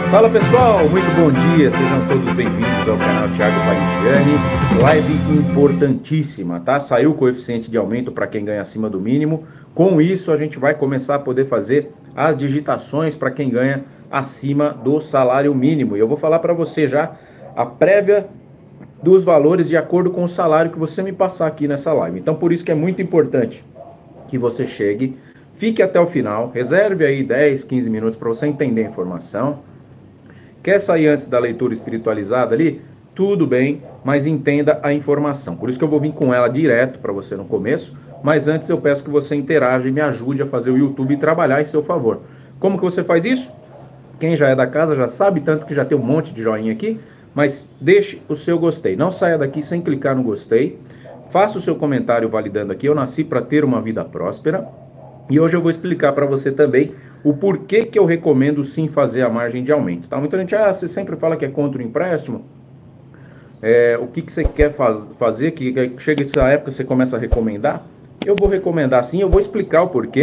Fala pessoal, muito bom dia, sejam todos bem-vindos ao canal Thiago Parigiani. Live importantíssima, tá? Saiu o coeficiente de aumento para quem ganha acima do mínimo. Com isso a gente vai começar a poder fazer as digitações para quem ganha acima do salário mínimo. E eu vou falar para você já a prévia dos valores de acordo com o salário que você me passar aqui nessa live. Então por isso que é muito importante que você chegue, fique até o final, reserve aí 10, 15 minutos para você entender a informação. Quer sair antes da leitura espiritualizada ali? Tudo bem, mas entenda a informação. Por isso que eu vou vir com ela direto para você no começo, mas antes eu peço que você interaja e me ajude a fazer o YouTube trabalhar em seu favor. Como que você faz isso? Quem já é da casa já sabe, tanto que já tem um monte de joinha aqui, mas deixe o seu gostei. Não saia daqui sem clicar no gostei. Faça o seu comentário validando aqui. Eu nasci para ter uma vida próspera. E hoje eu vou explicar para você também o porquê que eu recomendo sim fazer a margem de aumento. Tá? Muita gente, você sempre fala que é contra o empréstimo. O que você quer fazer, que chega essa época você começa a recomendar? Eu vou recomendar sim, eu vou explicar o porquê.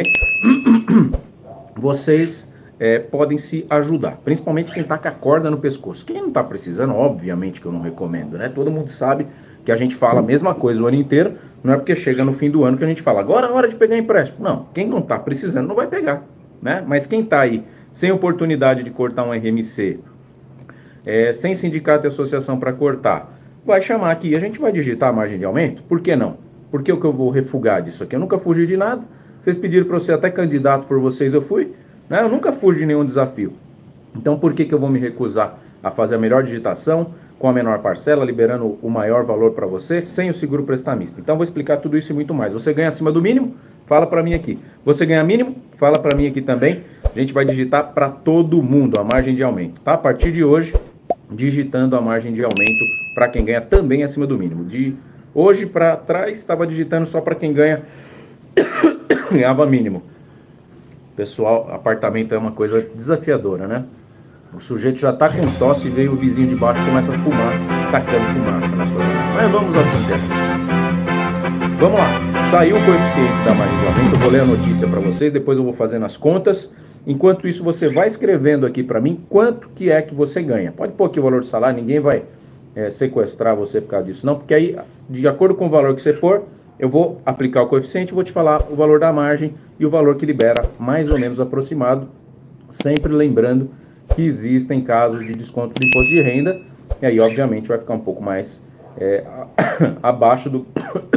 Vocês podem se ajudar, principalmente quem está com a corda no pescoço. Quem não está precisando, obviamente que eu não recomendo, né? Todo mundo sabe que a gente fala a mesma coisa o ano inteiro, não é porque chega no fim do ano que a gente fala, agora é hora de pegar empréstimo. Não, quem não está precisando não vai pegar, né? Mas quem está aí sem oportunidade de cortar um RMC, sem sindicato e associação para cortar, vai chamar aqui e a gente vai digitar a margem de aumento? Por que não? Porque o que eu vou refugar disso aqui? Eu nunca fugi de nada. Vocês pediram para eu ser até candidato por vocês, eu fui, né? Eu nunca fugi de nenhum desafio. Então por que eu vou me recusar a fazer a melhor digitação, com a menor parcela, liberando o maior valor para você, sem o seguro prestamista? Então vou explicar tudo isso e muito mais. Você ganha acima do mínimo? Fala para mim aqui. Você ganha mínimo? Fala para mim aqui também. A gente vai digitar para todo mundo a margem de aumento, tá? A partir de hoje, digitando a margem de aumento para quem ganha também acima do mínimo. De hoje para trás, estava digitando só para quem ganhava mínimo. Pessoal, apartamento é uma coisa desafiadora, né? O sujeito já tá com tosse e veio o vizinho de baixo e começa a fumar, tacando fumaça na sua vida. Mas vamos ao que vamos lá. Saiu o coeficiente da margem de aumento, eu vou ler a notícia para vocês, depois eu vou fazendo as contas. Enquanto isso, você vai escrevendo aqui para mim quanto que é que você ganha. Pode pôr aqui o valor do salário, ninguém vai sequestrar você por causa disso, não, porque aí, de acordo com o valor que você pôr, eu vou aplicar o coeficiente, vou te falar o valor da margem e o valor que libera, mais ou menos aproximado, sempre lembrando que existem casos de desconto do imposto de renda, e aí obviamente vai ficar um pouco mais abaixo do...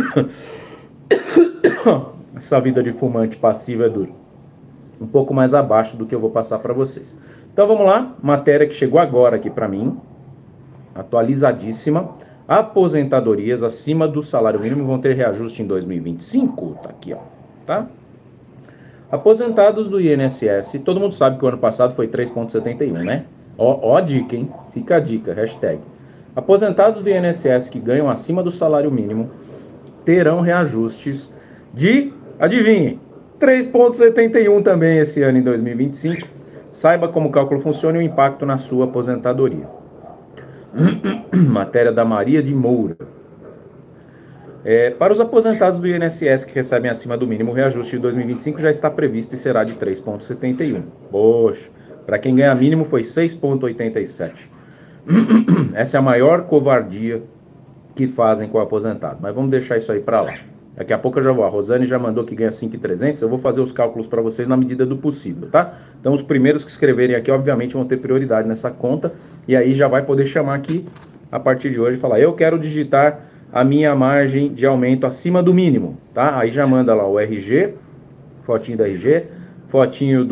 Essa vida de fumante passivo é dura. Um pouco mais abaixo do que eu vou passar para vocês. Então vamos lá, matéria que chegou agora aqui para mim, atualizadíssima. Aposentadorias acima do salário mínimo vão ter reajuste em 2025, tá aqui, ó, tá? Aposentados do INSS, todo mundo sabe que o ano passado foi 3,71, né? Ó a dica, hein? Fica a dica, hashtag. Aposentados do INSS que ganham acima do salário mínimo terão reajustes de, adivinhem, 3,71 também esse ano em 2025. Saiba como o cálculo funciona e o impacto na sua aposentadoria. Matéria da Maria de Moura. Para os aposentados do INSS que recebem acima do mínimo, o reajuste de 2025 já está previsto e será de 3,71. Poxa, para quem ganha mínimo foi 6,87. Essa é a maior covardia que fazem com o aposentado. Mas vamos deixar isso aí para lá. Daqui a pouco eu já vou. A Rosane já mandou que ganha 5,300. Eu vou fazer os cálculos para vocês na medida do possível, tá? Então os primeiros que escreverem aqui, obviamente, vão ter prioridade nessa conta. E aí já vai poder chamar aqui, a partir de hoje, e falar, eu quero digitar a minha margem de aumento acima do mínimo, tá? Aí já manda lá o RG, fotinho do RG, fotinho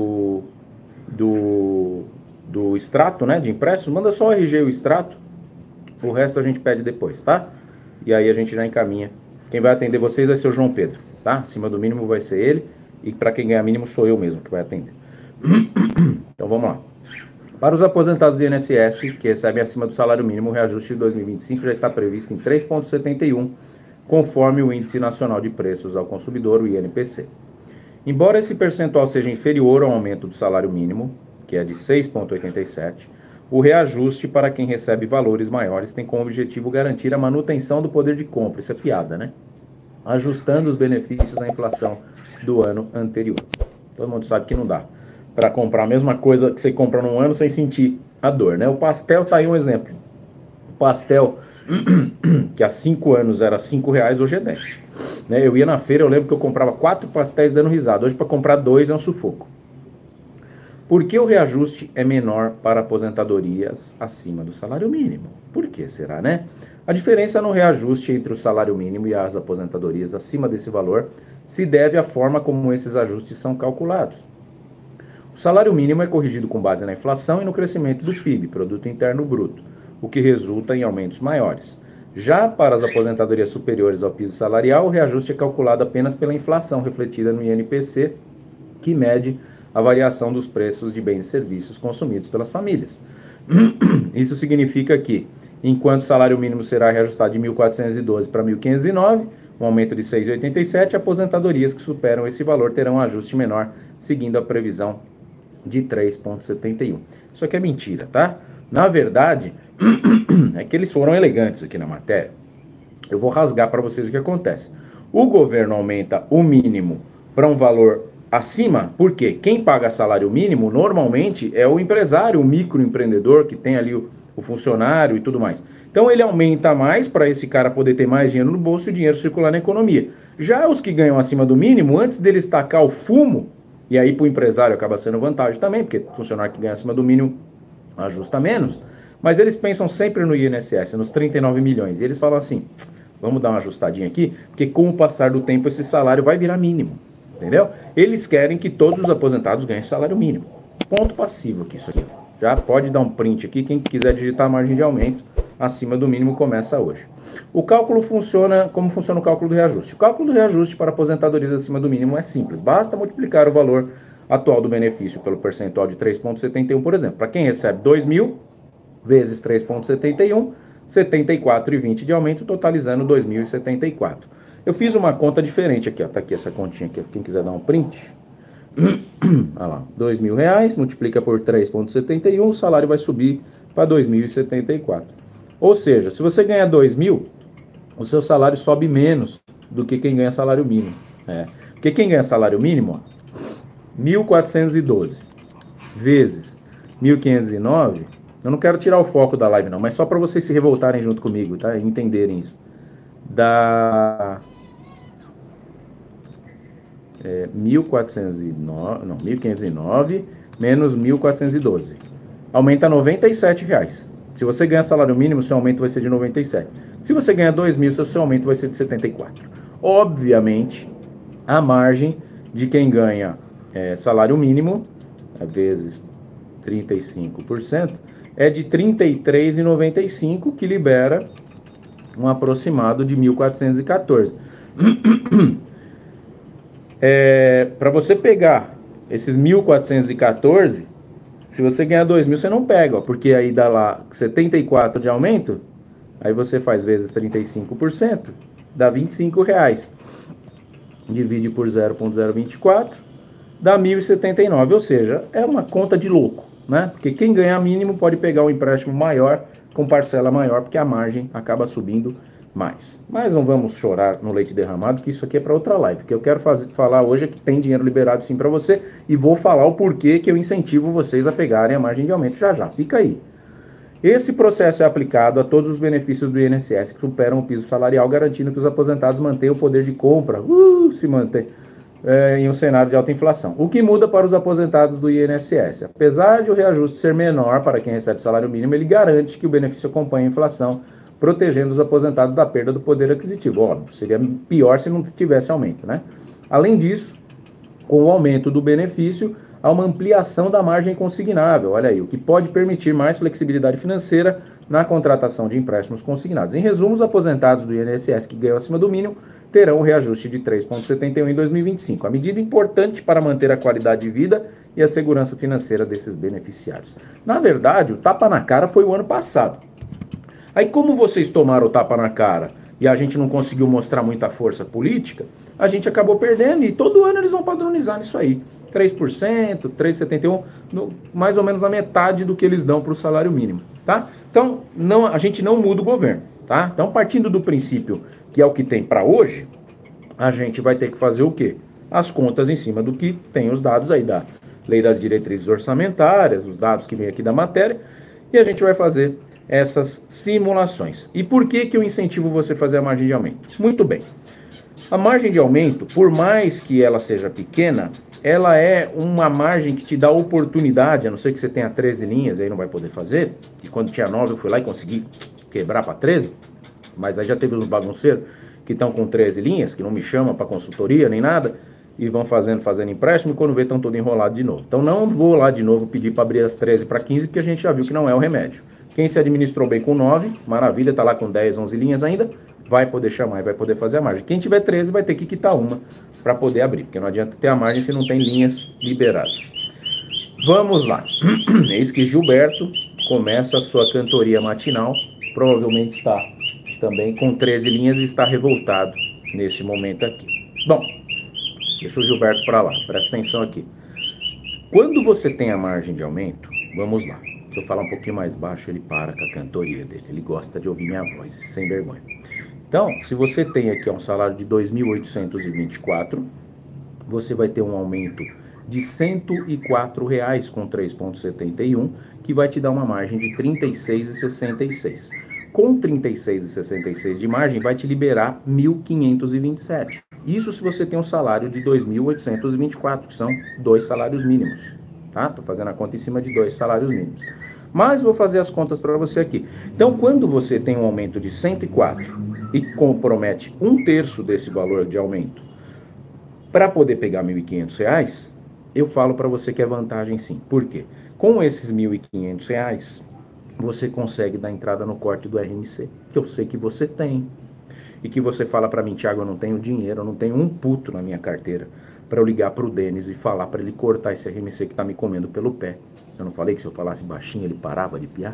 do extrato, né, de empréstimo. Manda só o RG e o extrato, o resto a gente pede depois, tá? E aí a gente já encaminha. Quem vai atender vocês vai ser o João Pedro, tá? Acima do mínimo vai ser ele, e para quem ganhar mínimo sou eu mesmo que vai atender. Então vamos lá. Para os aposentados do INSS que recebem acima do salário mínimo, o reajuste de 2025 já está previsto em 3,71, conforme o Índice Nacional de Preços ao Consumidor, o INPC. Embora esse percentual seja inferior ao aumento do salário mínimo, que é de 6,87, o reajuste para quem recebe valores maiores tem como objetivo garantir a manutenção do poder de compra, isso é piada, né? Ajustando os benefícios à inflação do ano anterior. Todo mundo sabe que não dá. para comprar a mesma coisa que você compra num ano sem sentir a dor, né? O pastel tá aí um exemplo. O pastel que há 5 anos era R$ 5, hoje é 10. Né? Eu ia na feira, eu lembro que eu comprava 4 pastéis dando risada. Hoje para comprar 2 é um sufoco. Por que o reajuste é menor para aposentadorias acima do salário mínimo? Por que será, né? A diferença no reajuste entre o salário mínimo e as aposentadorias acima desse valor se deve à forma como esses ajustes são calculados. O salário mínimo é corrigido com base na inflação e no crescimento do PIB, Produto Interno Bruto, o que resulta em aumentos maiores. Já para as aposentadorias superiores ao piso salarial, o reajuste é calculado apenas pela inflação refletida no INPC, que mede a variação dos preços de bens e serviços consumidos pelas famílias. Isso significa que, enquanto o salário mínimo será reajustado de 1.412 para 1.509, um aumento de 6,87, aposentadorias que superam esse valor terão um ajuste menor, seguindo a previsão de 3,71. Isso aqui é mentira, tá? Na verdade, é que eles foram elegantes aqui na matéria. Eu vou rasgar para vocês o que acontece. O governo aumenta o mínimo para um valor acima, porque quem paga salário mínimo normalmente é o empresário, o microempreendedor que tem ali o funcionário e tudo mais. Então ele aumenta mais para esse cara poder ter mais dinheiro no bolso e o dinheiro circular na economia. Já os que ganham acima do mínimo, antes deles tacar o fumo, e aí para o empresário acaba sendo vantagem também, porque o funcionário que ganha acima do mínimo ajusta menos, mas eles pensam sempre no INSS, nos 39 milhões, e eles falam assim, vamos dar uma ajustadinha aqui, porque com o passar do tempo esse salário vai virar mínimo. Entendeu? Eles querem que todos os aposentados ganhem salário mínimo. Ponto passivo aqui, isso aqui. Já pode dar um print aqui, quem quiser digitar a margem de aumento acima do mínimo começa hoje. O cálculo funciona, como funciona o cálculo do reajuste? O cálculo do reajuste para aposentadorias acima do mínimo é simples. Basta multiplicar o valor atual do benefício pelo percentual de 3,71, por exemplo. Para quem recebe 2.000 vezes 3,71, 74,20 de aumento, totalizando 2.074. Eu fiz uma conta diferente aqui, ó. Tá aqui essa continha aqui, quem quiser dar um print. Olha lá, R$2.000, multiplica por 3,71, o salário vai subir para 2.074. Ou seja, se você ganha 2.000, o seu salário sobe menos do que quem ganha salário mínimo. Porque quem ganha salário mínimo, ó, 1.412 vezes 1.509, eu não quero tirar o foco da live não, mas só para vocês se revoltarem junto comigo, tá? E entenderem isso. Dá 1.509 menos 1.412. Aumenta R$97. Se você ganha salário mínimo, seu aumento vai ser de 97. Se você ganha 2.000, seu aumento vai ser de 74. Obviamente, a margem de quem ganha salário mínimo, vezes 35%, é de 33,95, que libera um aproximado de 1.414. Para você pegar esses 1.414, se você ganhar 2.000, você não pega, ó, porque aí dá lá 74 de aumento, aí você faz vezes 35%, dá R$25. Divide por 0,024, dá 1.079, ou seja, é uma conta de louco, né? Porque quem ganhar mínimo pode pegar um empréstimo maior, com parcela maior, porque a margem acaba subindo mais. Mas não vamos chorar no leite derramado, que isso aqui é para outra live. O que eu quero falar hoje é que tem dinheiro liberado sim para você, e vou falar o porquê que eu incentivo vocês a pegarem a margem de aumento já. Fica aí. Esse processo é aplicado a todos os benefícios do INSS que superam o piso salarial, garantindo que os aposentados mantenham o poder de compra, se mantém, em um cenário de alta inflação. O que muda para os aposentados do INSS? Apesar de o reajuste ser menor para quem recebe salário mínimo, ele garante que o benefício acompanhe a inflação, protegendo os aposentados da perda do poder aquisitivo. Óbvio, seria pior se não tivesse aumento, né? Além disso, com o aumento do benefício, há uma ampliação da margem consignável, olha aí, o que pode permitir mais flexibilidade financeira na contratação de empréstimos consignados. Em resumo, os aposentados do INSS que ganham acima do mínimo terão um reajuste de 3,71 em 2025. A medida importante para manter a qualidade de vida e a segurança financeira desses beneficiários. Na verdade, o tapa na cara foi o ano passado. Aí, como vocês tomaram o tapa na cara e a gente não conseguiu mostrar muita força política, a gente acabou perdendo e todo ano eles vão padronizar nisso aí. 3%, 3,71%, mais ou menos na metade do que eles dão para o salário mínimo, tá? Então, a gente não muda o governo, tá? Então, partindo do princípio que é o que tem para hoje, a gente vai ter que fazer o quê? As contas em cima do que tem os dados aí lei das diretrizes orçamentárias, os dados que vem aqui da matéria, e a gente vai fazer essas simulações. E por que eu incentivo você a fazer a margem de aumento? Muito bem. A margem de aumento, por mais que ela seja pequena, ela é uma margem que te dá oportunidade, a não ser que você tenha 13 linhas, aí não vai poder fazer, e quando tinha 9 eu fui lá e consegui quebrar para 13, mas aí já teve uns bagunceiros que estão com 13 linhas, que não me chamam para consultoria nem nada, e vão fazendo empréstimo, e quando vê estão todo enrolado de novo. Então não vou lá de novo pedir para abrir as 13 para 15, porque a gente já viu que não é o remédio. Quem se administrou bem com 9, maravilha, está lá com 10, 11 linhas ainda, vai poder chamar e vai poder fazer a margem. Quem tiver 13 vai ter que quitar uma para poder abrir, porque não adianta ter a margem se não tem linhas liberadas. Vamos lá. Eis que Gilberto começa a sua cantoria matinal, provavelmente está também com 13 linhas e está revoltado neste momento aqui. Bom, deixa o Gilberto para lá, presta atenção aqui. Quando você tem a margem de aumento, vamos lá. Se eu falar um pouquinho mais baixo, ele para com a cantoria dele. Ele gosta de ouvir minha voz, sem vergonha. Então, se você tem aqui um salário de 2.824, você vai ter um aumento de R$ 104,00 com 3,71, que vai te dar uma margem de R$ 36,66. Com R$ 36,66 de margem, vai te liberar R$ 1.527. Isso se você tem um salário de 2.824, que são 2 salários mínimos. Tá? Tô fazendo a conta em cima de 2 salários mínimos. Mas vou fazer as contas para você aqui. Então, quando você tem um aumento de 104 e compromete 1/3 desse valor de aumento para poder pegar R$ 1.500, eu falo para você que é vantagem sim. Por quê? Com esses R$ 1.500, você consegue dar entrada no corte do RMC, que eu sei que você tem. E que você fala para mim, Thiago, eu não tenho dinheiro, eu não tenho um puto na minha carteira para eu ligar para o Denis e falar para ele cortar esse RMC que está me comendo pelo pé. Eu não falei que se eu falasse baixinho ele parava de piar?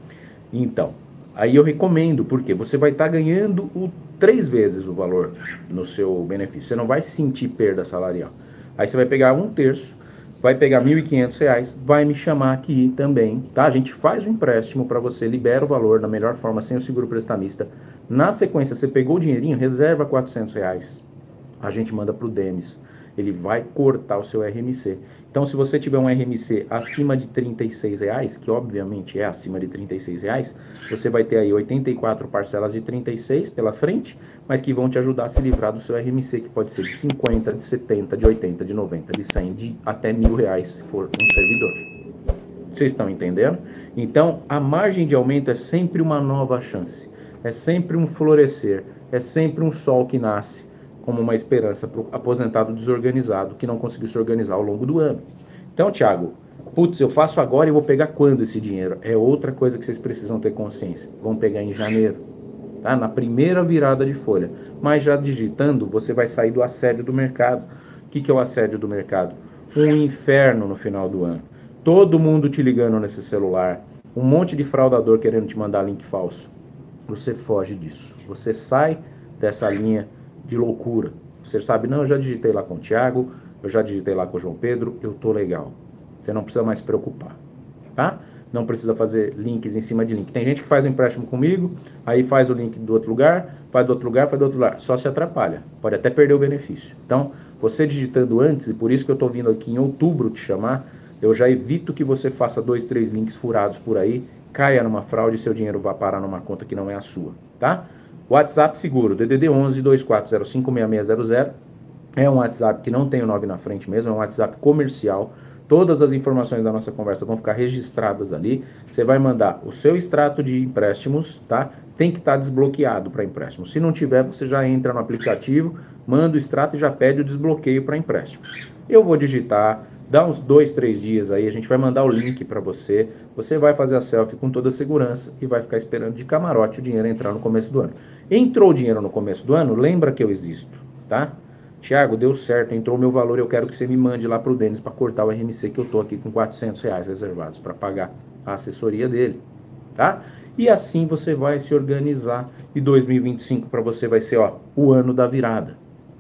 Então, aí eu recomendo, porque você vai estar ganhando 3 vezes o valor no seu benefício. Você não vai sentir perda salarial. Aí você vai pegar 1/3, vai pegar R$ 1.500, vai me chamar aqui também, tá? A gente faz o empréstimo para você, libera o valor da melhor forma, sem o seguro prestamista. Na sequência, você pegou o dinheirinho, reserva R$ 400. A gente manda para o Denis. Ele vai cortar o seu RMC. Então, se você tiver um RMC acima de R$ 36,00, que obviamente é acima de R$ 36,00, você vai ter aí 84 parcelas de 36 pela frente, mas que vão te ajudar a se livrar do seu RMC, que pode ser de 50, de 70, de 80, de 90, de 100, de até R$ 1.000, se for um servidor. Vocês estão entendendo? Então, a margem de aumento é sempre uma nova chance. É sempre um florescer. É sempre um sol que nasce como uma esperança para o aposentado desorganizado que não conseguiu se organizar ao longo do ano. Então, Thiago, putz, eu faço agora e vou pegar quando esse dinheiro? É outra coisa que vocês precisam ter consciência. Vão pegar em janeiro, tá? Na primeira virada de folha. Mas já digitando, você vai sair do assédio do mercado. O que é o assédio do mercado? Um inferno no final do ano. Todo mundo te ligando nesse celular. Um monte de fraudador querendo te mandar link falso. Você foge disso. Você sai dessa linha de loucura. Você sabe, não, eu já digitei lá com o Thiago, eu já digitei lá com o João Pedro, eu tô legal. Você não precisa mais se preocupar, tá? Não precisa fazer links em cima de link. Tem gente que faz um empréstimo comigo, aí faz o link do outro lugar, faz do outro lugar, faz do outro lugar. Só se atrapalha, pode até perder o benefício. Então, você digitando antes, e por isso que eu tô vindo aqui em outubro te chamar, eu já evito que você faça 2, 3 links furados por aí, caia numa fraude e seu dinheiro vá parar numa conta que não é a sua, tá? WhatsApp seguro, DDD 11 2405 6600. É um WhatsApp que não tem o 9 na frente mesmo, é um WhatsApp comercial. Todas as informações da nossa conversa vão ficar registradas ali. Você vai mandar o seu extrato de empréstimos, tá? Tem que estar desbloqueado para empréstimo. Se não tiver, você já entra no aplicativo, manda o extrato e já pede o desbloqueio para empréstimo. Eu vou digitar, dá uns 2, 3 dias aí, a gente vai mandar o link para você. Você vai fazer a selfie com toda a segurança e vai ficar esperando de camarote o dinheiro entrar no começo do ano. Entrou o dinheiro no começo do ano, lembra que eu existo, tá? Thiago, deu certo, entrou o meu valor, eu quero que você me mande lá pro Denis para cortar o RMC, que eu tô aqui com R$400 reservados para pagar a assessoria dele, tá? E assim você vai se organizar e 2025 para você vai ser, ó, o ano da virada.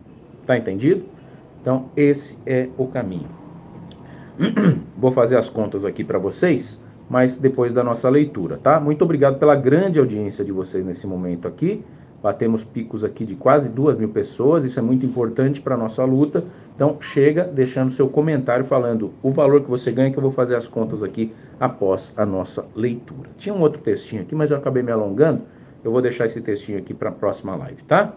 Tá entendido? Então, esse é o caminho. Vou fazer as contas aqui para vocês, mas depois da nossa leitura, tá? Muito obrigado pela grande audiência de vocês nesse momento aqui, batemos picos aqui de quase 2.000 pessoas, isso é muito importante para a nossa luta. Então chega deixando seu comentário falando o valor que você ganha, que eu vou fazer as contas aqui após a nossa leitura. Tinha um outro textinho aqui, mas eu acabei me alongando, eu vou deixar esse textinho aqui para a próxima live, tá?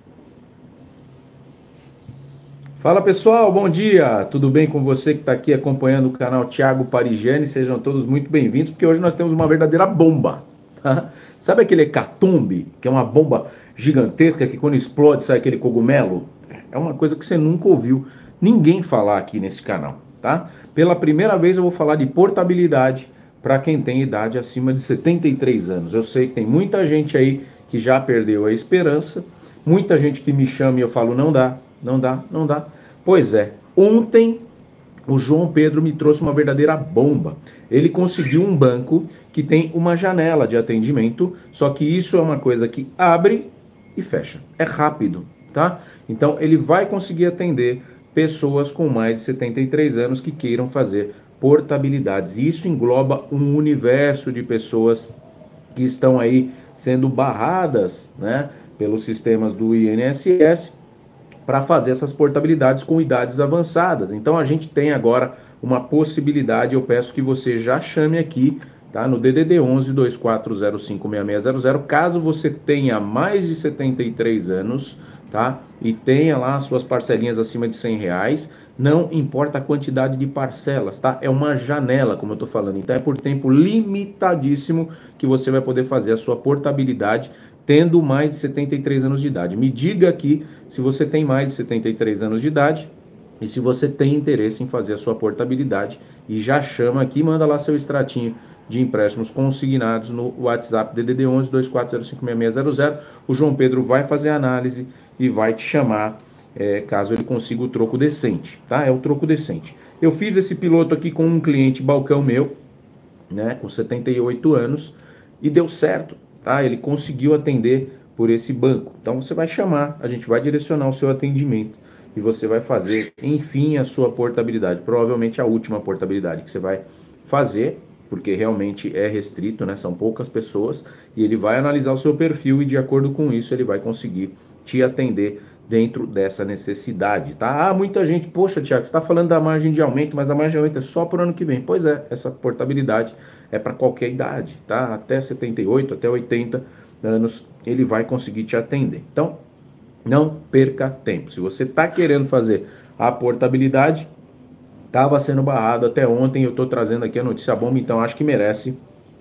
Fala pessoal, bom dia, tudo bem com você que está aqui acompanhando o canal Thiago Parigiani? Sejam todos muito bem-vindos, porque hoje nós temos uma verdadeira bomba, tá? Sabe aquele hecatombe, que é uma bomba gigantesca que quando explode sai aquele cogumelo? É uma coisa que você nunca ouviu ninguém falar aqui nesse canal, tá? Pela primeira vez eu vou falar de portabilidade para quem tem idade acima de 73 anos. Eu sei que tem muita gente aí que já perdeu a esperança, muita gente que me chama e eu falo não dá. Não dá. Pois é, ontem o João Pedro me trouxe uma verdadeira bomba. Ele conseguiu um banco que tem uma janela de atendimento, só que isso é uma coisa que abre e fecha. É rápido, tá? Então ele vai conseguir atender pessoas com mais de 73 anos que queiram fazer portabilidades. E isso engloba um universo de pessoas que estão aí sendo barradas, né, pelos sistemas do INSS, para fazer essas portabilidades com idades avançadas. Então a gente tem agora uma possibilidade, eu peço que você já chame aqui, tá? No DDD 11 2405 6600, caso você tenha mais de 73 anos, tá? E tenha lá as suas parcelinhas acima de R$100, não importa a quantidade de parcelas, tá? É uma janela, como eu tô falando, então é por tempo limitadíssimo que você vai poder fazer a sua portabilidade tendo mais de 73 anos de idade. Me diga aqui se você tem mais de 73 anos de idade e se você tem interesse em fazer a sua portabilidade. E já chama aqui, manda lá seu extratinho de empréstimos consignados no WhatsApp DDD 11 2405 6600. O João Pedro vai fazer a análise e vai te chamar caso ele consiga o troco decente, tá? É o troco decente. Eu fiz esse piloto aqui com um cliente balcão meu, né, com 78 anos e deu certo. Tá? Ele conseguiu atender por esse banco. Então você vai chamar, a gente vai direcionar o seu atendimento e você vai fazer, enfim, a sua portabilidade. Provavelmente a última portabilidade que você vai fazer, porque realmente é restrito, né? São poucas pessoas, e ele vai analisar o seu perfil e de acordo com isso ele vai conseguir te atender dentro dessa necessidade, tá? Ah, muita gente, poxa, Thiago, você está falando da margem de aumento, mas a margem de aumento é só para o ano que vem. Pois é, essa portabilidade é para qualquer idade, tá? Até 78, até 80 anos, ele vai conseguir te atender. Então, não perca tempo. Se você está querendo fazer a portabilidade, estava sendo barrado até ontem, eu estou trazendo aqui a notícia bomba, então acho que merece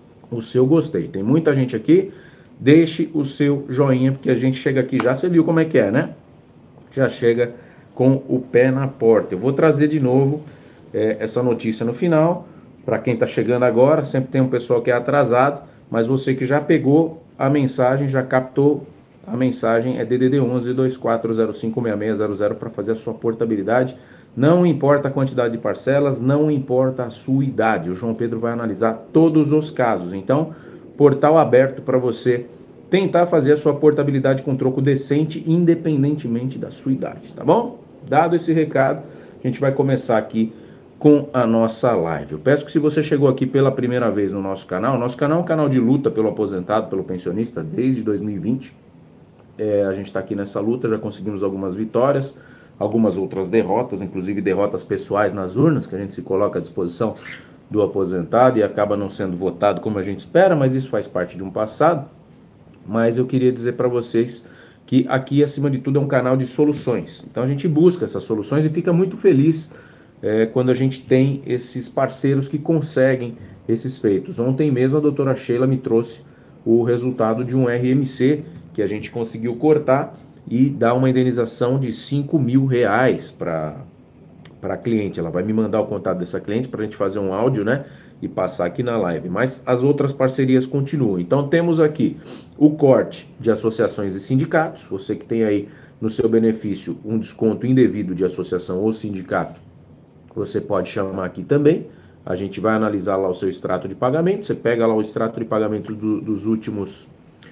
o seu gostei. Tem muita gente aqui, deixe o seu joinha, porque a gente chega aqui já, você viu como é que é, né? Já chega com o pé na porta. Eu vou trazer de novo essa notícia no final, para quem está chegando agora, sempre tem um pessoal que é atrasado, mas você que já pegou a mensagem, já captou a mensagem, é DDD 11 2405 6600 para fazer a sua portabilidade. Não importa a quantidade de parcelas, não importa a sua idade, o João Pedro vai analisar todos os casos. Então, portal aberto para você tentar fazer a sua portabilidade com troco decente, independentemente da sua idade, tá bom? Dado esse recado, a gente vai começar aqui com a nossa live. Eu peço que se você chegou aqui pela primeira vez no nosso canal é um canal de luta pelo aposentado, pelo pensionista, desde 2020. A gente está aqui nessa luta, já conseguimos algumas vitórias, algumas outras derrotas, inclusive derrotas pessoais nas urnas, que a gente se coloca à disposição do aposentado e acaba não sendo votado como a gente espera, mas isso faz parte de um passado. Mas eu queria dizer para vocês que aqui, acima de tudo, é um canal de soluções. Então a gente busca essas soluções e fica muito feliz quando a gente tem esses parceiros que conseguem esses feitos. Ontem mesmo a doutora Sheila me trouxe o resultado de um RMC que a gente conseguiu cortar e dar uma indenização de R$5.000 para a cliente. Ela vai me mandar o contato dessa cliente para a gente fazer um áudio, né? E passar aqui na live, mas as outras parcerias continuam. Então temos aqui o corte de associações e sindicatos, você que tem aí no seu benefício um desconto indevido de associação ou sindicato, você pode chamar aqui também, a gente vai analisar lá o seu extrato de pagamento, você pega lá o extrato de pagamento dos últimos,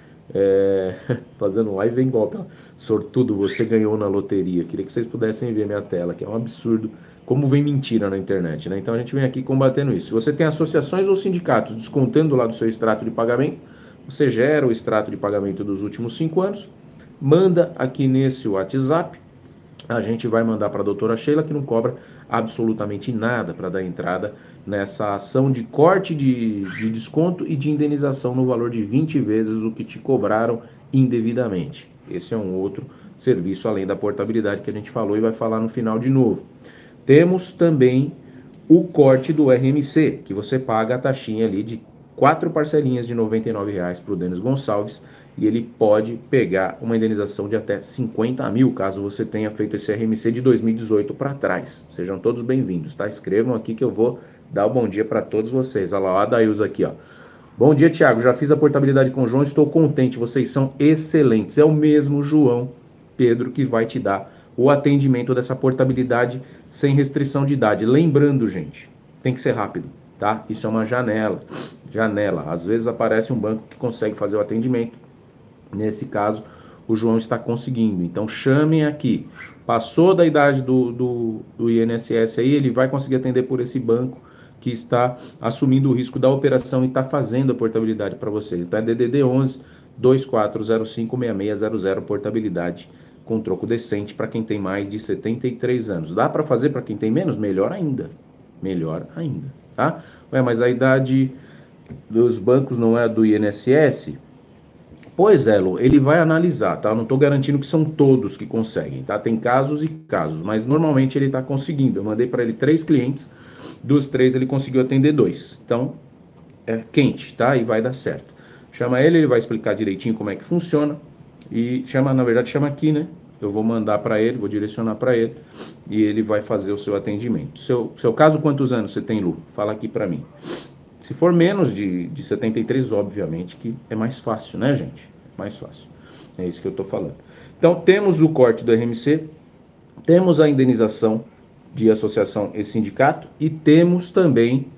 fazendo live vem golpe, sortudo, você ganhou na loteria, queria que vocês pudessem ver minha tela, que é um absurdo, como vem mentira na internet, né? Então a gente vem aqui combatendo isso. Se você tem associações ou sindicatos descontando lá do seu extrato de pagamento, você gera o extrato de pagamento dos últimos 5 anos, manda aqui nesse WhatsApp, a gente vai mandar para a doutora Sheila, que não cobra absolutamente nada para dar entrada nessa ação de corte de desconto e de indenização no valor de 20 vezes o que te cobraram indevidamente. Esse é um outro serviço além da portabilidade que a gente falou e vai falar no final de novo. Temos também o corte do RMC, que você paga a taxinha ali de 4 parcelinhas de R$ 99,00 para o Denis Gonçalves, e ele pode pegar uma indenização de até 50 mil, caso você tenha feito esse RMC de 2018 para trás. Sejam todos bem-vindos, tá? Escrevam aqui que eu vou dar o bom dia para todos vocês. Olha lá, o Adailson aqui, ó. Bom dia, Thiago. Já fiz a portabilidade com o João, estou contente. Vocês são excelentes. É o mesmo João Pedro que vai te dar o atendimento dessa portabilidade sem restrição de idade. Lembrando, gente, tem que ser rápido, tá? Isso é uma janela. Às vezes aparece um banco que consegue fazer o atendimento. Nesse caso, o João está conseguindo. Então, chamem aqui. Passou da idade do INSS aí, ele vai conseguir atender por esse banco que está assumindo o risco da operação e está fazendo a portabilidade para você. Então, é DDD 11 2405 6600, portabilidade com troco decente para quem tem mais de 73 anos. Dá para fazer para quem tem menos? Melhor ainda. Tá? Ué, mas a idade dos bancos não é do INSS? Pois é, Lu, ele vai analisar, tá? Eu não estou garantindo que são todos que conseguem, tá? Tem casos e casos, mas normalmente ele está conseguindo. Eu mandei para ele 3 clientes, dos 3 ele conseguiu atender 2. Então, é quente, tá? E vai dar certo. Chama ele vai explicar direitinho como é que funciona. E na verdade chama aqui, né? Eu vou mandar para ele, vou direcionar para ele e ele vai fazer o seu atendimento. Seu caso, quantos anos você tem, Lu? Fala aqui para mim. Se for menos de 73, obviamente que é mais fácil, né, gente? Mais fácil. É isso que eu tô falando. Então, temos o corte do RMC, temos a indenização de associação e sindicato e temos também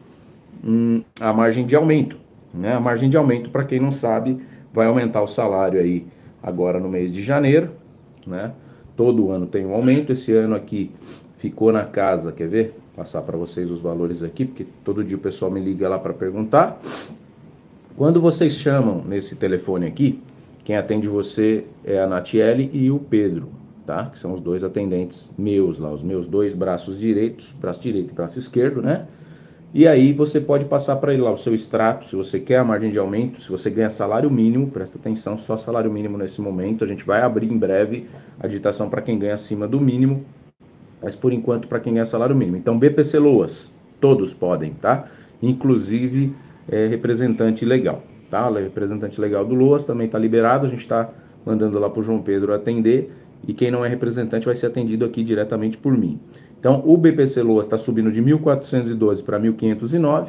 a margem de aumento, né? A margem de aumento, para quem não sabe, vai aumentar o salário aí agora no mês de janeiro, né? Todo ano tem um aumento. Esse ano aqui ficou na casa, quer ver? Passar para vocês os valores aqui, porque todo dia o pessoal me liga lá para perguntar. Quando vocês chamam nesse telefone aqui, quem atende você é a Natiele e o Pedro, tá? Que são os 2 atendentes meus lá, os meus 2 braços direitos, braço direito e braço esquerdo, né? E aí você pode passar para ele lá o seu extrato, se você quer a margem de aumento, se você ganha salário mínimo, presta atenção, só salário mínimo nesse momento. A gente vai abrir em breve a digitação para quem ganha acima do mínimo, mas por enquanto para quem ganha salário mínimo. Então, BPC Loas, todos podem, tá? Inclusive representante legal, tá? O representante legal do Loas também está liberado, a gente está mandando lá para o João Pedro atender, e quem não é representante vai ser atendido aqui diretamente por mim. Então, o BPC Loas está subindo de 1.412 para 1.509,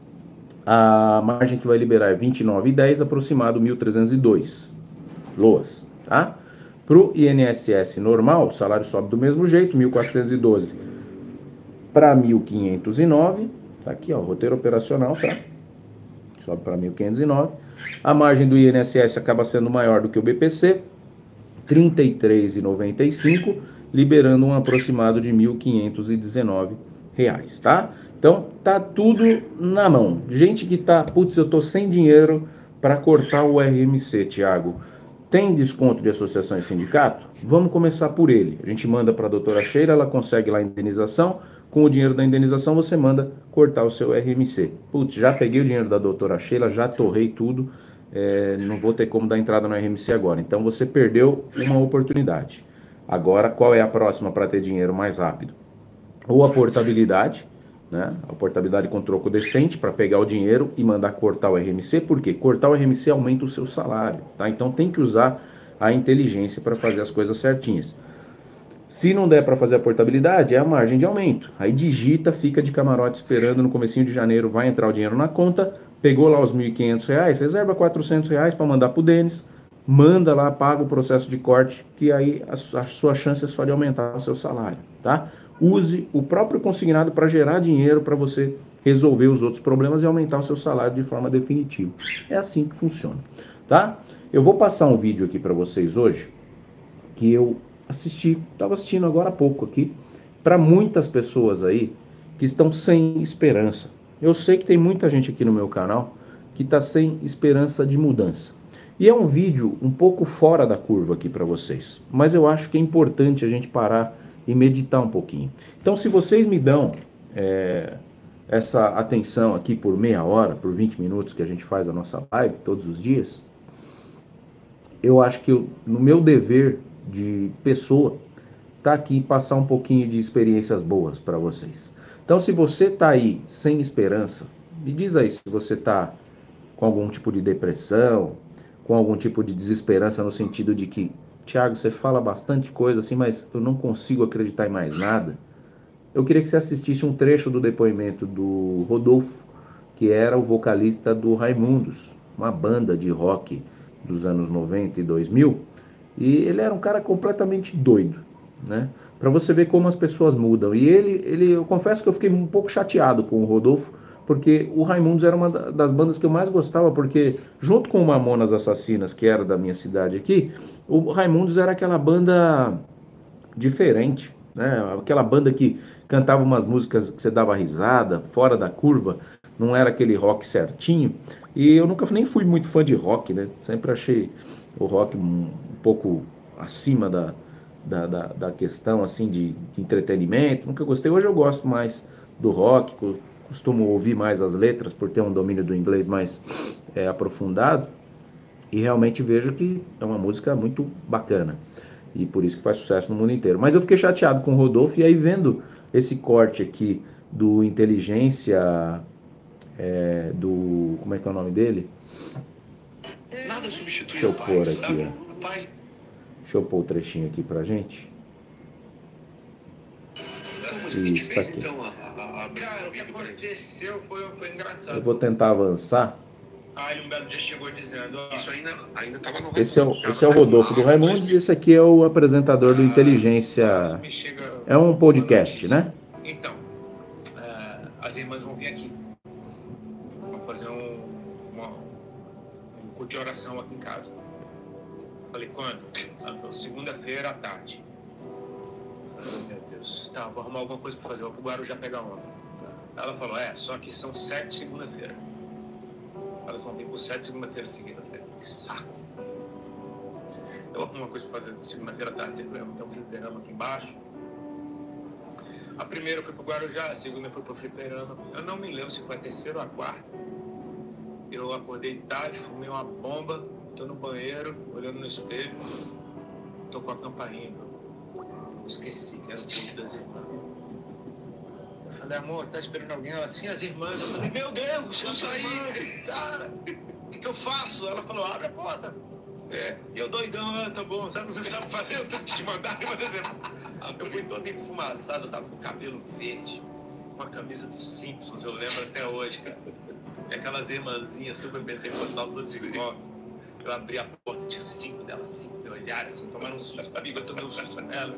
a margem que vai liberar é 29,10, aproximado 1.302 Loas, tá? Para o INSS normal, o salário sobe do mesmo jeito, 1.412 para 1.509, tá aqui, ó, roteiro operacional, tá? Sobe para 1.509. A margem do INSS acaba sendo maior do que o BPC, 33,95, liberando um aproximado de R$ 1.519, tá? Então, tá tudo na mão. Gente que tá, putz, eu tô sem dinheiro para cortar o RMC, Thiago. Tem desconto de associação e sindicato? Vamos começar por ele. A gente manda para a doutora Sheila, ela consegue lá a indenização. Com o dinheiro da indenização, você manda cortar o seu RMC. Putz, já peguei o dinheiro da doutora Sheila, já torrei tudo. Não vou ter como dar entrada no RMC agora. Então, você perdeu uma oportunidade. Agora, qual é a próxima para ter dinheiro mais rápido? Ou a portabilidade, né? A portabilidade com troco decente para pegar o dinheiro e mandar cortar o RMC. Por quê? Cortar o RMC aumenta o seu salário, tá? Então tem que usar a inteligência para fazer as coisas certinhas. Se não der para fazer a portabilidade, é a margem de aumento. Aí digita, fica de camarote esperando, no comecinho de janeiro vai entrar o dinheiro na conta, pegou lá os R$ 1.500, reserva R$ 400 para mandar para o Denis, manda lá, paga o processo de corte, que aí a sua chance é só de aumentar o seu salário, tá? Use o próprio consignado para gerar dinheiro para você resolver os outros problemas e aumentar o seu salário de forma definitiva. É assim que funciona, tá? Eu vou passar um vídeo aqui para vocês hoje, que eu estava assistindo agora há pouco aqui, para muitas pessoas aí que estão sem esperança. Eu sei que tem muita gente aqui no meu canal que está sem esperança de mudança. E é um vídeo um pouco fora da curva aqui para vocês, mas eu acho que é importante a gente parar e meditar um pouquinho. Então, se vocês me dão essa atenção aqui por meia hora, por 20 minutos que a gente faz a nossa live todos os dias, eu acho que no meu dever de pessoa tá aqui passar um pouquinho de experiências boas para vocês. Então, se você tá aí sem esperança, me diz aí se você tá com algum tipo de depressão, com algum tipo de desesperança no sentido de que, Thiago, você fala bastante coisa assim, mas eu não consigo acreditar em mais nada. Eu queria que você assistisse um trecho do depoimento do Rodolfo, que era o vocalista do Raimundos, uma banda de rock dos anos 90 e 2000, e ele era um cara completamente doido, né? Para você ver como as pessoas mudam. E eu confesso que eu fiquei um pouco chateado com o Rodolfo, porque o Raimundos era uma das bandas que eu mais gostava, porque junto com o Mamonas Assassinas, que era da minha cidade aqui, o Raimundos era aquela banda diferente, né? Aquela banda que cantava umas músicas que você dava risada, fora da curva, não era aquele rock certinho. E eu nunca nem fui muito fã de rock, né? Sempre achei o rock um pouco acima da questão assim de entretenimento. Nunca gostei. Hoje eu gosto mais do rock, costumo ouvir mais as letras por ter um domínio do inglês mais aprofundado. E realmente vejo que é uma música muito bacana. E por isso que faz sucesso no mundo inteiro. Mas eu fiquei chateado com o Rodolfo, e aí vendo esse corte aqui do Inteligência, como é que é o nome dele? Nada substitui Deixa eu o pai, pôr sabe? aqui, ó. O pai... Deixa eu pôr o trechinho aqui pra gente. Como a gente Isso, fez, tá aqui. então, Cara, o que aconteceu foi engraçado. Eu vou tentar avançar. Aí um belo dia chegou dizendo, ó, Isso ainda tava no Esse é o Rodolfo do Raimundos, e esse aqui é o apresentador do Inteligência. me chega... É um podcast, né? Então, as irmãs vão vir aqui. Vão fazer um culto de oração aqui em casa. Falei, quando? Ela falou, segunda-feira à tarde. Falei, meu Deus, tá, vou arrumar alguma coisa pra fazer, vou pro Guarujá pegar onda. Ela falou, só que são 7 segunda-feira. Elas vão vir por 7 segunda-feira seguida. Falei, que saco. Eu arrumo uma coisa pra fazer segunda-feira à tarde, tem um fliperama aqui embaixo. A primeira foi pro Guarujá, a segunda foi pro fliperama. Eu não me lembro se foi a terceira ou a quarta. Eu acordei tarde, fumei uma bomba, tô no banheiro, olhando no espelho, tô com a campainha. Esqueci que era o culto das irmãs. Eu falei, amor, tá esperando alguém? Ela, sim, as irmãs. Eu falei, meu Deus, eu saí, cara, o que eu faço? Ela falou, abre a porta. E eu doidão, tá bom, sabe, você não sabe fazer, eu tenho que te mandar. Eu fui todo enfumaçado, eu tava com o cabelo verde, com a camisa dos Simpsons, eu lembro até hoje, cara. E aquelas irmãzinhas super pentecostal, todas de copo. Eu abri a porta, tinha 5 delas, 5 me olharam assim, tomaram um susto. Amigo, eu tomei um susto nela.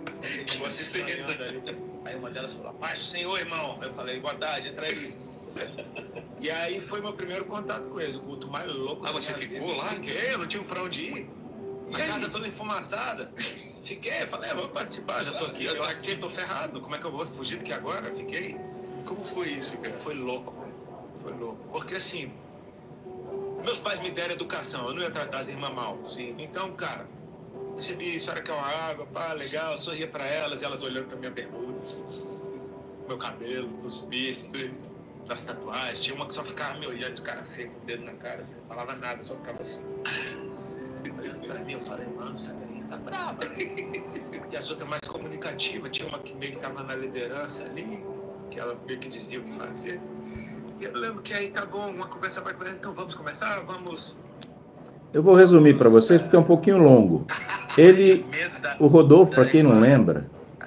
Aí uma delas falou, paz do Senhor, irmão. Eu falei, boa tarde, entra aí. E aí foi meu primeiro contato com eles, o culto mais louco. Ah, você ficou lá? Fiquei, eu não tinha pra onde ir. A casa toda enfumaçada. Fiquei, falei, vou participar, já tô aqui. Eu tô aqui, tô ferrado. Como é que eu vou fugir daqui agora? Fiquei. Como foi isso, cara? Foi louco. Foi louco. Porque assim, meus pais me deram educação, eu não ia tratar as irmãs mal. Sim. Então, cara, recebi, a senhora quer uma água, pá, legal, sorria pra elas, e elas olhando pra minha bermuda, meu cabelo, os bíceps, das tatuagens. Tinha uma que só ficava me olhando, o cara feio, com o dedo na cara, assim, não falava nada, só ficava assim. Olhando pra mim, eu falei, mano, essa galinha tá brava. E as outras mais comunicativas, tinha uma que meio que tava na liderança ali, que ela meio que dizia o que fazer. E eu lembro que aí tá bom, uma conversa vai com ela, então vamos começar, vamos. Eu vou resumir para vocês porque é um pouquinho longo. O Rodolfo, para quem não lembra,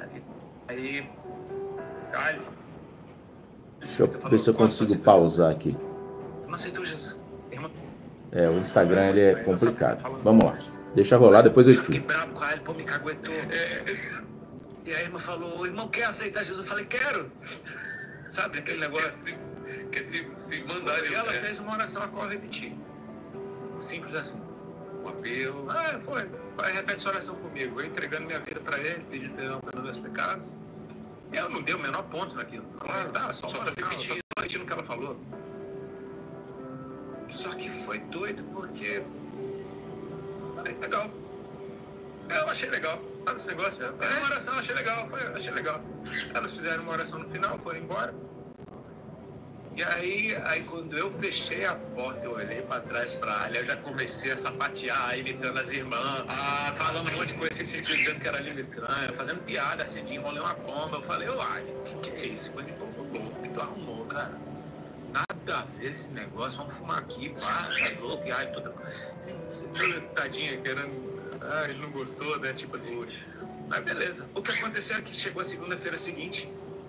deixa eu ver se eu consigo pausar aqui. Não aceitou Jesus. O Instagram ele é complicado. Vamos lá, deixa rolar, depois eu Fiquei explico. bravo com ele, pô, me caguetou. E a irmã falou, o irmão quer aceitar Jesus? Eu falei, quero. Sabe aquele negócio? Quer se mandar. E ela fez uma oração a qual eu repeti. Simples assim. Um apelo. Foi. Vai, repete essa oração comigo. Eu entregando minha vida para ele, pedindo perdão pelos meus pecados. E ela não deu o menor ponto naquilo. Só uma oração, repetindo o que ela falou. Só que foi doido porque... Falei, legal. Eu achei legal. Esse negócio, uma oração, achei legal. Achei legal. Elas fizeram uma oração no final, foram embora. E aí quando eu fechei a porta, eu olhei pra trás pra área, eu já comecei a sapatear, imitando as irmãs, falando um monte de coisa, assim, dizendo que era língua estranha, fazendo piada, assim, de enrolei uma bomba. Eu falei, ô Ali, o que é isso? Coisa de povo louco que tu arrumou, cara. Nada a ver esse negócio, vamos fumar aqui, pá, tá louco, e ai, toda... Você tadinha, querendo... ele não gostou, né, tipo assim. Mas beleza, o que aconteceu é que chegou a segunda-feira seguinte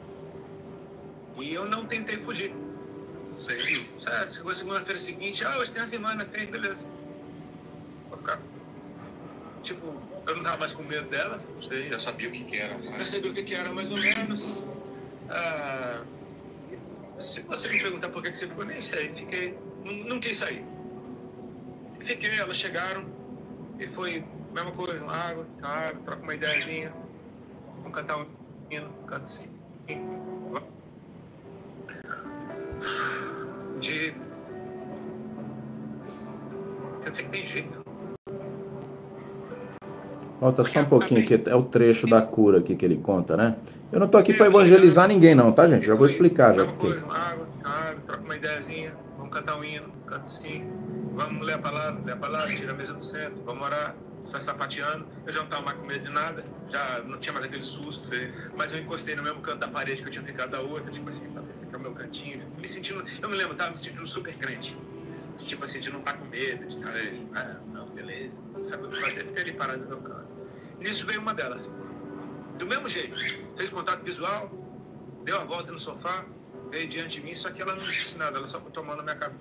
e eu não tentei fugir. Sei, certo, chegou a segunda-feira seguinte, hoje tem a semana, tem, beleza. Vou ficar. Tipo, eu não tava mais com medo delas. Sei, já sabia o que era. Já sabia o que era, mais ou menos. Se você me perguntar por que você ficou, nem sei. Fiquei, não quis sair. Fiquei, elas chegaram e foi a mesma coisa, água, troca uma ideiazinha. Vamos cantar um hino, canta assim. Quer dizer que tem jeito. Volta só um pouquinho aqui, é o trecho da cura aqui que ele conta, né? Eu não tô aqui para evangelizar ninguém não, tá, gente? Já vou explicar já. Porque... água, troca uma ideiazinha, vamos cantar um hino, canta assim, vamos ler a palavra, tira a mesa do centro, vamos orar, sai sapateando. Eu já não tava mais com medo de nada, já não tinha mais aquele susto, mas eu encostei no mesmo canto da parede que eu tinha ficado da outra, tipo assim, esse aqui é o meu cantinho, me sentindo, eu me lembro, tava me sentindo super crente. Tipo assim, de não estar com medo, de estar, não, beleza, não sabe o que fazer, fiquei ali parado no meu canto. Nisso veio uma delas. Do mesmo jeito, fez contato visual, deu a volta no sofá, veio diante de mim, só que ela não disse nada, ela só botou a mão na minha cabeça.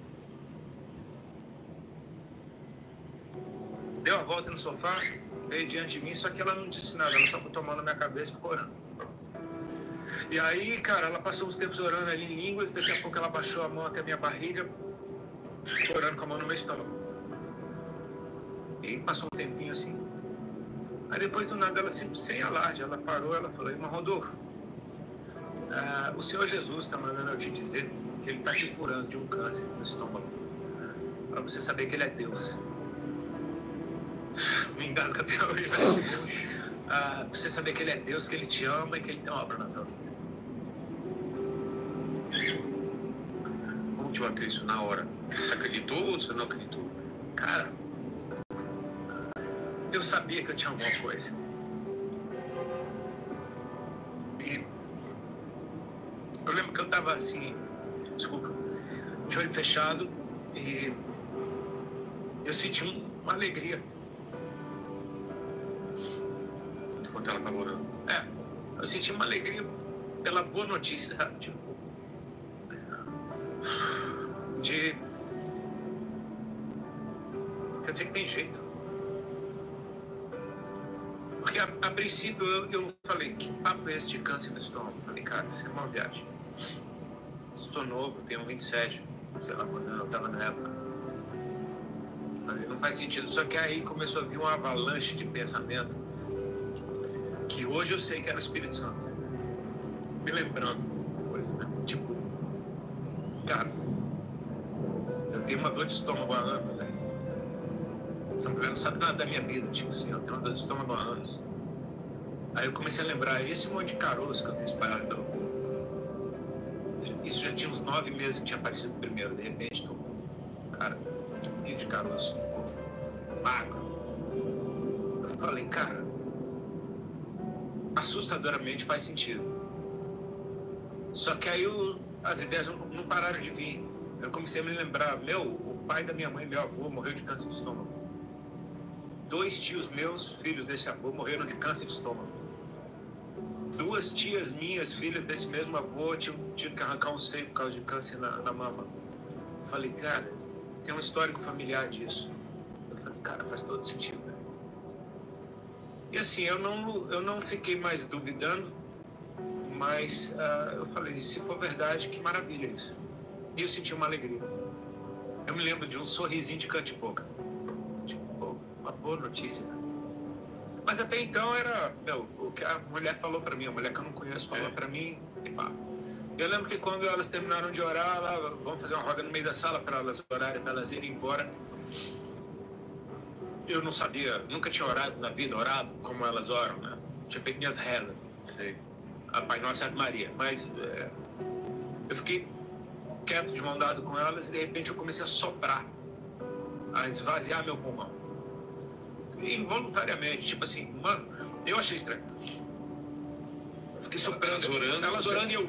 Deu a volta no sofá, veio diante de mim, só que ela não disse nada, ela só botou a mão na minha cabeça e ficou orando. E aí, cara, ela passou uns tempos orando ali em línguas, daqui a pouco ela baixou a mão até a minha barriga, orando com a mão no meu estômago. E passou um tempinho assim. Aí depois do nada, ela sem alarde, ela parou, ela falou, irmão Rodolfo, o Senhor Jesus está mandando eu te dizer que Ele está te curando de um câncer no estômago, para você saber que Ele é Deus. Me engasga até hoje, velho. Você saber que Ele é Deus, que Ele te ama e que Ele tem uma obra na tua vida. Como te bateu isso na hora? Você acreditou ou você não acreditou? Cara, eu sabia que eu tinha alguma coisa. E eu lembro que eu tava assim, desculpa, de olho fechado e eu senti uma alegria. Enquanto ela tava orando. Eu senti uma alegria pela boa notícia, sabe? Tipo, quer dizer que tem jeito. Porque a princípio eu falei, que papo é esse de câncer no estômago? Eu falei, cara, isso é uma viagem. Estou novo, tenho 27, sei lá quantos anos eu estava na época. Falei, não faz sentido. Só que aí começou a vir uma avalanche de pensamento que hoje eu sei que era o Espírito Santo. Me lembrando coisa, né? Tipo, cara, eu tenho uma dor de estômago há anos, né? Essa mulher não sabe nada da minha vida, tipo assim, eu tenho uma dor de estômago há anos. Aí eu comecei a lembrar, esse monte de caroço que eu tenho espalhado pelo corpo. Isso já tinha uns 9 meses que tinha aparecido primeiro, de repente, cara, um pouquinho de caroço, magro. Eu falei, cara, assustadoramente faz sentido. Só que aí as ideias não pararam de vir. Eu comecei a me lembrar, o pai da minha mãe, meu avô, morreu de câncer de estômago. 2 tios meus, filhos desse avô, morreram de câncer de estômago. 2 tias minhas, filhas desse mesmo avô, tinham tido que arrancar um seio por causa de câncer na mama. Eu falei, cara, tem um histórico familiar disso. Eu falei, cara, faz todo sentido, né? E assim, eu não fiquei mais duvidando, mas eu falei, se for verdade, que maravilha isso. E eu senti uma alegria. Eu me lembro de um sorrisinho de canto de boca. Tipo, uma boa notícia. Mas até então era, o que a mulher falou pra mim, a mulher que eu não conheço falou pra mim, e pá. Eu lembro que quando elas terminaram de orar, vamos fazer uma roda no meio da sala para elas orarem, para elas irem embora. Eu não sabia, nunca tinha orado na vida, orado como elas oram, né? Tinha feito minhas rezas, sei. A Pai Nosso e Ave Maria. Mas eu fiquei quieto, de mão dada com elas, e de repente eu comecei a soprar, a esvaziar meu pulmão. Involuntariamente, tipo assim, mano, eu achei estranho. Eu fiquei soprando, elas orando e eu...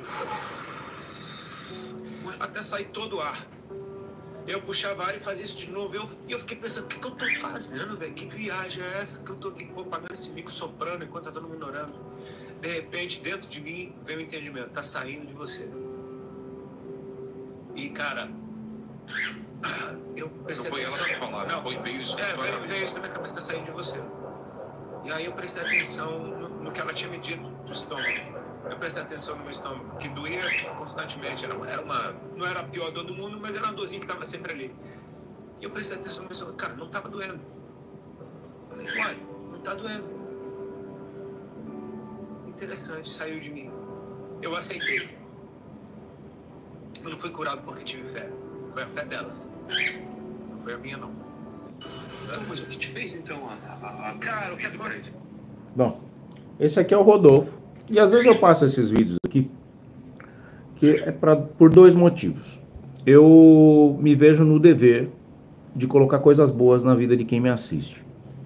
até sair todo o ar. Eu puxava ar e fazia isso de novo. Eu fiquei pensando, o que eu tô fazendo, velho? Que viagem é essa que eu tô aqui pagando esse mico soprando enquanto tá todo mundo orando? De repente, dentro de mim, veio o entendimento. Tá saindo de você. E, cara, eu prestei atenção. Não, veio isso. Veio isso na minha cabeça, tá saindo de você. E aí eu prestei atenção no que ela tinha me dito do estômago. Eu prestei atenção no meu estômago, que doía constantemente. Não era a pior dor do mundo, mas era uma dorzinha que estava sempre ali. E eu prestei atenção no meu estômago. Cara, não estava doendo. Eu falei, uai, não está doendo. Interessante, saiu de mim. Eu aceitei. Eu não fui curado porque tive fé. Foi a fé delas. Não foi a minha, não. Mas o que te fez, então, cara, o que é do parede? Bom, esse aqui é o Rodolfo. E às vezes eu passo esses vídeos aqui, que é por dois motivos. Eu me vejo no dever de colocar coisas boas na vida de quem me assiste.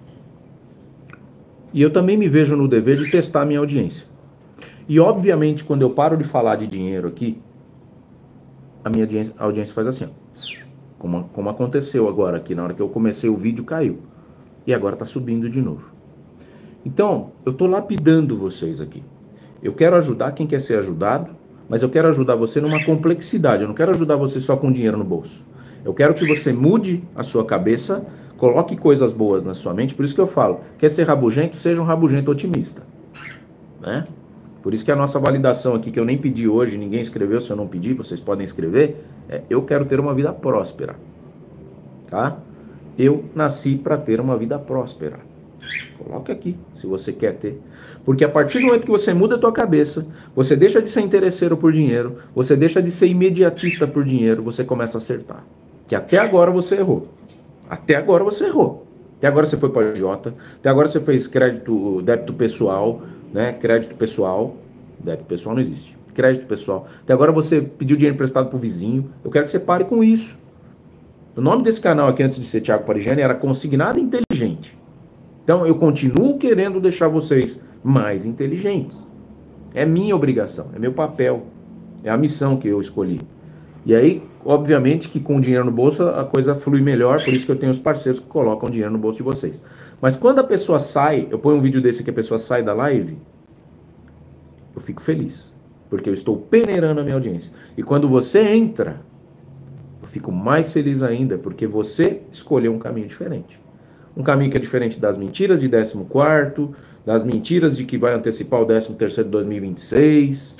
E eu também me vejo no dever de testar a minha audiência. E obviamente quando eu paro de falar de dinheiro aqui, a minha audiência faz assim, ó. Como aconteceu agora aqui, na hora que eu comecei o vídeo caiu. E agora tá subindo de novo. Então, eu tô lapidando vocês aqui. Eu quero ajudar quem quer ser ajudado, mas eu quero ajudar você numa complexidade. Eu não quero ajudar você só com dinheiro no bolso. Eu quero que você mude a sua cabeça, coloque coisas boas na sua mente. Por isso que eu falo, quer ser rabugento? Seja um rabugento otimista. Né? Por isso que a nossa validação aqui, que eu nem pedi hoje, ninguém escreveu, se eu não pedir, vocês podem escrever, eu quero ter uma vida próspera. Tá? Eu nasci para ter uma vida próspera. Coloque aqui, se você quer ter. Porque a partir do momento que você muda a tua cabeça, você deixa de ser interesseiro por dinheiro, você deixa de ser imediatista por dinheiro, você começa a acertar. Que até agora você errou. Até agora você errou. Até agora você foi para agiota, até agora você fez débito pessoal, né? Crédito pessoal. Débito pessoal não existe. Crédito pessoal. Até agora você pediu dinheiro emprestado pro vizinho. Eu quero que você pare com isso. O nome desse canal aqui, antes de ser Thiago Parigiani, era Consignado Inteligente. Então, eu continuo querendo deixar vocês mais inteligentes. É minha obrigação, é meu papel, é a missão que eu escolhi. E aí, obviamente que com dinheiro no bolso a coisa flui melhor, por isso que eu tenho os parceiros que colocam dinheiro no bolso de vocês. Mas quando a pessoa sai, eu ponho um vídeo desse que a pessoa sai da live, eu fico feliz, porque eu estou peneirando a minha audiência. E quando você entra, eu fico mais feliz ainda, porque você escolheu um caminho diferente. Um caminho que é diferente das mentiras de 14º, das mentiras de que vai antecipar o 13º de 2026.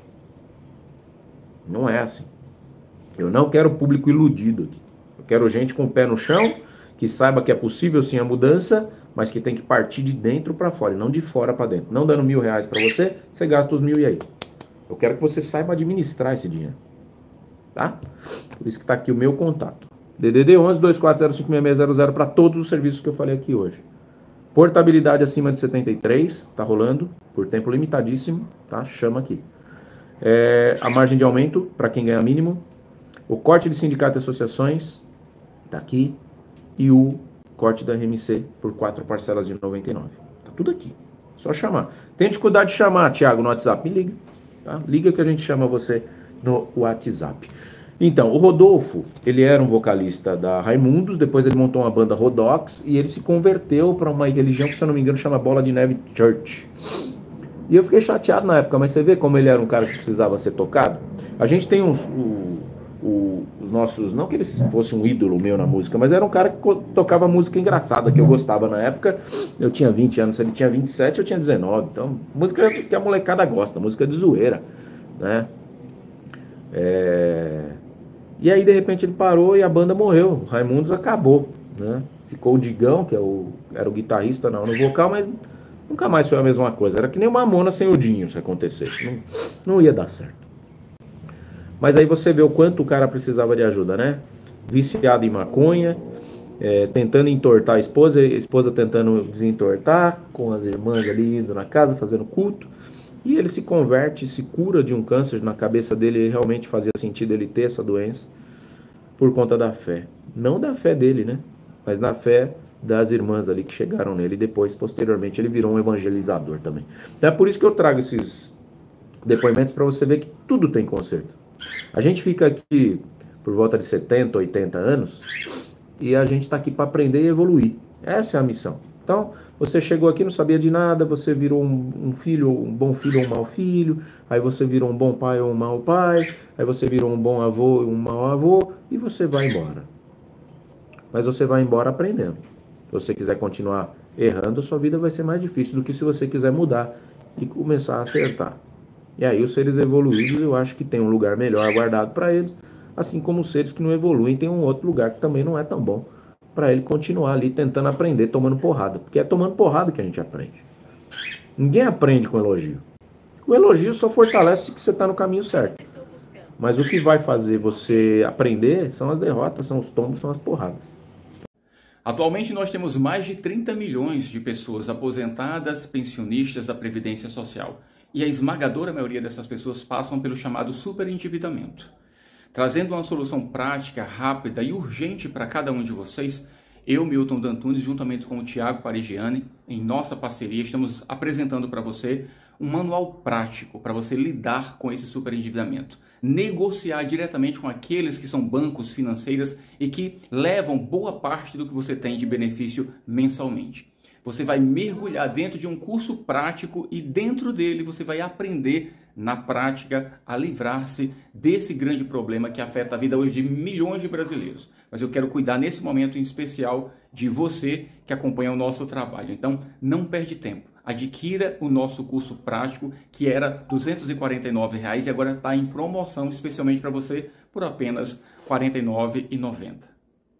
Não é assim. Eu não quero público iludido aqui. Eu quero gente com o pé no chão, que saiba que é possível sim a mudança, mas que tem que partir de dentro para fora, e não de fora para dentro. Não dando R$1.000 para você, você gasta os 1.000 e aí. Eu quero que você saiba administrar esse dinheiro. Tá? Por isso que está aqui o meu contato. DDD 11-24056600 para todos os serviços que eu falei aqui hoje. Portabilidade acima de 73, tá rolando, por tempo limitadíssimo, tá? Chama aqui. A margem de aumento, para quem ganha mínimo. O corte de sindicato e associações, tá aqui. E o corte da RMC por 4 parcelas de 99. Tá tudo aqui, só chamar. Tem dificuldade de chamar, Thiago, no WhatsApp? Me liga, tá? Liga que a gente chama você no WhatsApp. Então, o Rodolfo, ele era um vocalista da Raimundos, depois ele montou uma banda Rodox e ele se converteu para uma religião que, se eu não me engano, chama Bola de Neve Church. E eu fiquei chateado na época, mas você vê como ele era um cara que precisava ser tocado? A gente tem os nossos, não que eles fossem um ídolo meu na música, mas era um cara que tocava música engraçada, que eu gostava na época. Eu tinha 20 anos, ele tinha 27, eu tinha 19. Então, música que a molecada gosta, música de zoeira, né? E aí, de repente, ele parou e a banda morreu. O Raimundos acabou, né? Ficou o Digão, que era o guitarrista no vocal, mas nunca mais foi a mesma coisa. Era que nem uma Mamona sem o Dinho, se acontecesse. Não ia dar certo. Mas aí você vê o quanto o cara precisava de ajuda, né? Viciado em maconha, tentando entortar a esposa tentando desentortar, com as irmãs ali indo na casa, fazendo culto. E ele se converte, se cura de um câncer na cabeça dele, realmente fazia sentido ele ter essa doença por conta da fé. Não da fé dele, né? Mas da fé das irmãs ali que chegaram nele. E depois, posteriormente, ele virou um evangelizador também. Então é por isso que eu trago esses depoimentos para você ver que tudo tem conserto. A gente fica aqui por volta de 70, 80 anos e a gente está aqui para aprender e evoluir. Essa é a missão. Então, você chegou aqui, não sabia de nada, você virou um filho, um bom filho ou um mau filho, aí você virou um bom pai ou um mau pai, aí você virou um bom avô ou um mau avô, e você vai embora. Mas você vai embora aprendendo. Se você quiser continuar errando, a sua vida vai ser mais difícil do que se você quiser mudar e começar a acertar. E aí os seres evoluídos, eu acho que tem um lugar melhor aguardado para eles, assim como os seres que não evoluem tem um outro lugar que também não é tão bom, para ele continuar ali tentando aprender, tomando porrada. Porque é tomando porrada que a gente aprende. Ninguém aprende com elogio. O elogio só fortalece que você está no caminho certo. Mas o que vai fazer você aprender são as derrotas, são os tombos, são as porradas. Atualmente nós temos mais de 30 milhões de pessoas aposentadas, pensionistas da Previdência Social. E a esmagadora maioria dessas pessoas passam pelo chamado superendividamento. Trazendo uma solução prática, rápida e urgente para cada um de vocês, eu, Milton D'Antunes, juntamente com o Thiago Parigiani, em nossa parceria, estamos apresentando para você um manual prático para você lidar com esse superendividamento. Negociar diretamente com aqueles que são bancos, financeiras e que levam boa parte do que você tem de benefício mensalmente. Você vai mergulhar dentro de um curso prático e dentro dele você vai aprender na prática a livrar-se desse grande problema que afeta a vida hoje de milhões de brasileiros. Mas eu quero cuidar nesse momento em especial de você que acompanha o nosso trabalho. Então, não perde tempo. Adquira o nosso curso prático, que era R$ 249 e agora está em promoção especialmente para você por apenas R$ 49,90.